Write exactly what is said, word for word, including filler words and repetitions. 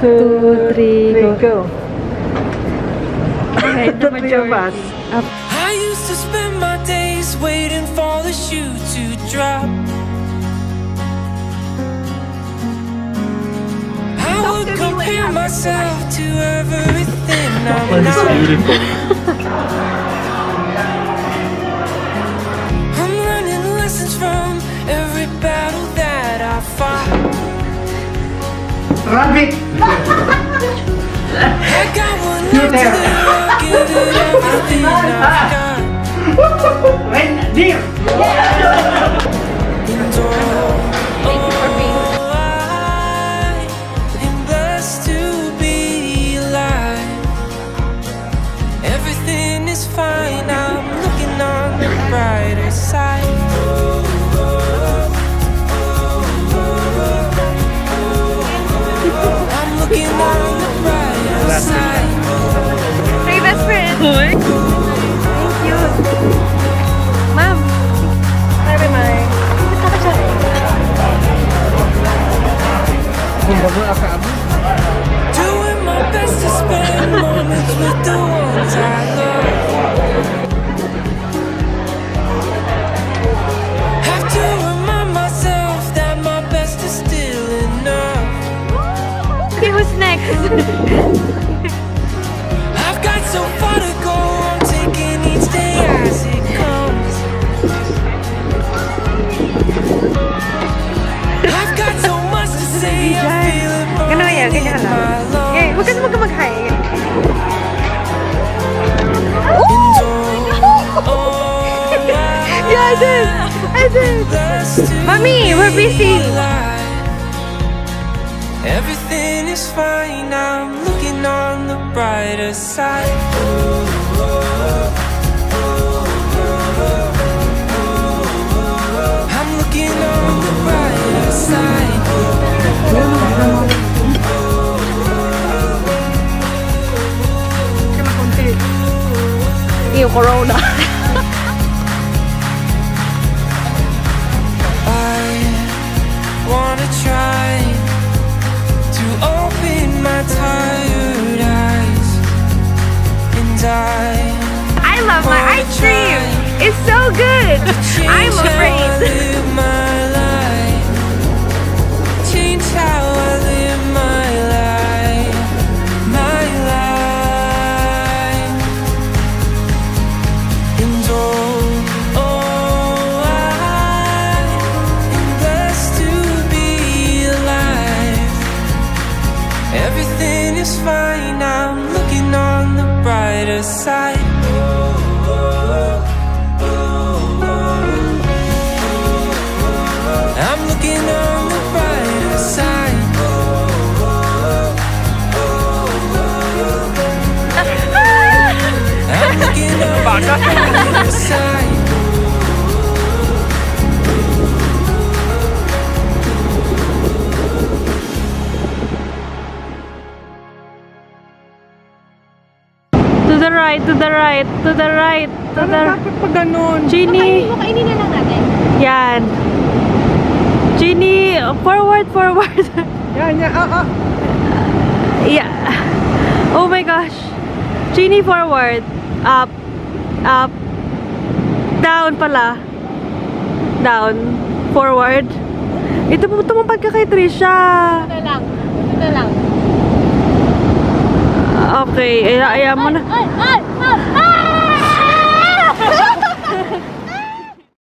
two, three, go. go. Okay, the three of us. Up. I used to spend my days waiting for the shoe to drop. I would compare myself to everything I'm It's not. beautiful. I'm learning lessons from every battle that I fought. Rabbit! I got one left to do, I'll give it everything I've got. Right, dear! And oh, oh, I am blessed to be alive. Everything is fine, I'm looking on the brighter side. I'm looking on the brighter side. Hey, best friend! Thank you! Ma'am! Sabi, May. Doing my best to spend moments with the ones I love. Have to remind myself that my best is still enough. Okay, who's next? I've got so far to go, I'm taking each day as it comes. I've got so much to say, I feel it burning in my lungs. Eh, huwag ka naman mag-hi. Yeah, I did! I did! Mommy, we're busy! Everything is fine, I'm looking on the brighter side. I'm looking on the brighter side. Yung corona. I wanna try to open my tired eyes, and I I love my wanna ice cream! try It's so good! to I'm change how I afraid. live my life. Change how I live my life, my life. And oh, oh, I am blessed to be alive. Everything is fine, I'm looking on the brighter side. I'm looking on the brighter side. I'm looking on the brighter side. To the right, to the right, to the right, to the right. Bakit pa ganun? Ginny! Kainin na lang natin. Yan. Ginny, forward, forward. Yan, yan. Ah, ah. Yeah. Oh my gosh. Ginny, forward. Up. Up. Down pala. Down. Forward. Ito po, tumapag ka kay Trisha. Ito na lang. Ito na lang. Okay. Ay, ayaw mo na. Ay! Ay! Ay! Ay!